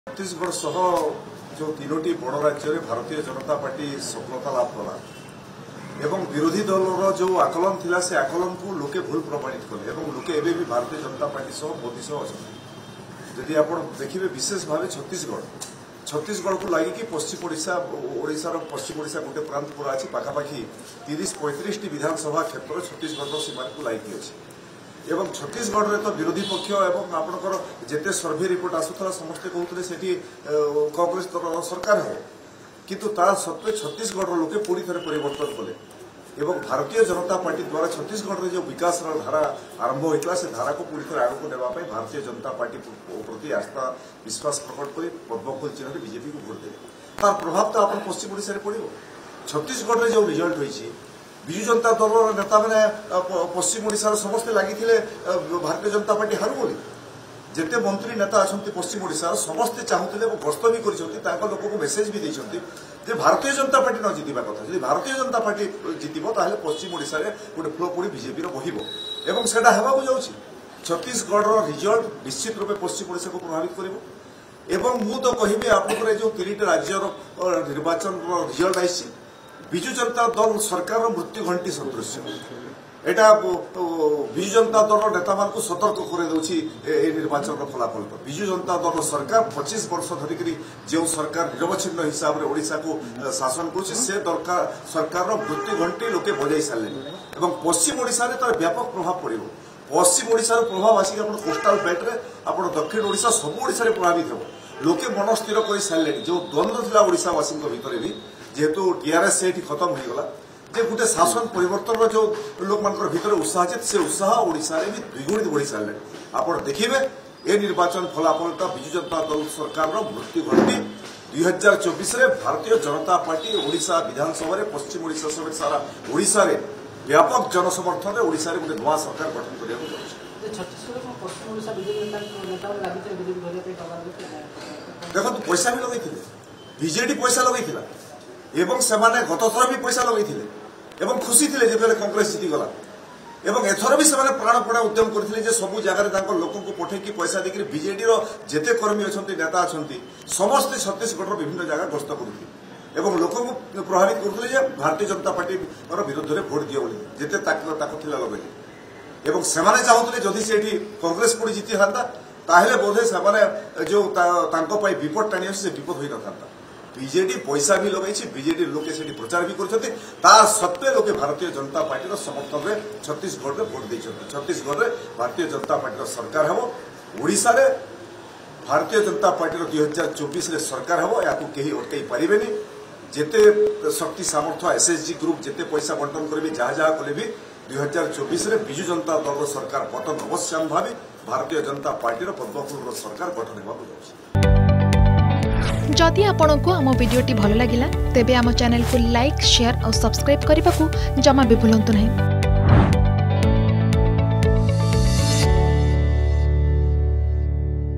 छत्तीसगढ़ सह जो तीनोटी बड़ राज्य में भारतीय जनता पार्टी सफलता लाभ कला एवं विरोधी दलर जो आकलन थिला से आकलन को लोके भूल प्रमाणित कले एवं लोके एबे भी भारतीय जनता पार्टी सह मोदी सह अच्छा जदि आप देखिए विशेष भाव छत्तीसगढ़ को लगे कि पश्चिम ओडिशार पश्चिम ओडिशा गोटे प्रांत पूरा अच्छी पाखापाखि 30-35 विधानसभा क्षेत्र छत्तीसगढ़ सीमा को लगी अच्छी एवं छत्तीसगढ़ में तो विरोधी पक्ष एवं आपंकर जिते सर्वे रिपोर्ट आसूला समस्ते कहते से कांग्रेस सरकार हो किंतु ता सत्वे छत्तीसगढ़ लोके पूरी थे परिवर्तन कले एवं भारतीय जनता पार्टी द्वारा छत्तीसगढ़ में जो विकास धारा आरंभ होता से धारा को पूरी तरह आगे नेवाई भारतीय जनता पार्टी प्रति आस्था विश्वास प्रकट कर पद्मफूल चिन्ह बीजेपी को भोट दे तार प्रभाव तो आप पश्चिम ओडिशा पड़ो छत्तीसगढ़ में जो रिजल्ट होती विजु जनता दल नेता मैंने पश्चिम ओडिशा समस्ते लगी भारतीय जनता पार्टी हारू बोली जिते मंत्री नेता अच्छा पश्चिम ओडिशा समस्ते चाहूले गस्त भी कर लोक को मेसेज भी देते भारतीय जनता पार्टी न जितवा कथा जब भारतीय जनता पार्टी जितब ताहले पश्चिम ओडिशा गोटे फ्लो पड़ी बीजेपी बहिब एवं से जाऊँगी छत्तीसगढ़ रिजल्ट निश्चित रूपे पश्चिम ओडिशा को प्रभावित कर एवं मु तो कहि आपको जो 3टी राज्यर निर्वाचन रिजल्ट आई विजु जनता दल सरकार मृत्यु घंटी सदृश एटा विजु जनता दल नेता मान सतर्क कर निर्वाचन फलाफल तो विजु जनता दल सरकार 25 वर्ष धरिक जो सरकार निरवच्छिन्न हिसाब से ओडिशा को शासन कर सरकार मृत्यु घंटी लोके बजाई सारे पश्चिम ओडिशा रे तार व्यापक प्रभाव पड़ो पश्चिम ओडिशा प्रभाव आसिक कोस्टाल बेल्ट रे आप दक्षिण ओडिशा सब ओडिशा रे प्रभावित हो लोके मन स्थिर कर सारे जो द्वंद्व था ओडिशावासी भितर भी जेहेतु टीआरएस से खत्म हो गला जे गोटे शासन परिवर्तन जो लोक मान भीतर उत्साह है से उत्साह ओडिशा रे भी द्विगुणित बढ़ी सारे आप देखिए ए निर्वाचन फलाफल विजु जनता दल सरकार मृत्यु घटी 2024 रे भारतीय जनता पार्टी ओडिशा विधानसभा रे पश्चिम ओडिशा समेत सारा ओडिशा रे व्यापक जनसमर्थन रे ओडिशा रे गोटे नवा सरकार गठन करने देखो पैसा भी लगे बीजेडी पैसा लगे एवं सेमाने गत थर भी पैसा लगे एवं खुशी थे जब कांग्रेस जीतीगला एवं एथर भी से प्राणपणा उद्यम करते सब जगह लोक को पठेकी पैसा देकर बीजेडी जिते कर्मी अच्छा नेता अच्छा समस्ते छत्तीसगढ़ विभिन्न जगह गस्त करते लोक को प्रभावित करते भारतीय जनता पार्टी विरुद्ध में भोट दिए जिते लगे एवं सेमाने चाहते जदि से कांग्रेस कोड़ी जीती था बोधे से जो विपद टाणी से विपद हो न था बीजेडी पैसा भी लगे बीजेडी लोके से प्रचार भी कर सत्वे लोके भारतीय जनता पार्टी समर्थन में छत्तीसगढ़ में भोट देते छत्तीसगढ़ में भारतीय जनता पार्टी सरकार हम ओडिशा रे भारतीय जनता पार्टी 2024 रे सरकार हम या कहीं अटकई पारे जिते शक्ति सामर्थ्य एसएचजी ग्रुप जिते पैसा बंटन करेंगे जहाँ जहाँ कले भी 2024 रे विजु जनता दल सरकार पतन अवश्य भावी भारतीय जनता पार्टी पद्मफूल सरकार गठन होगा जदि आपंक आम भिडी भल लगा तेब आम चैनल को लाइक शेयर और सब्सक्राइब करने को जमा भी भूलु नहीं।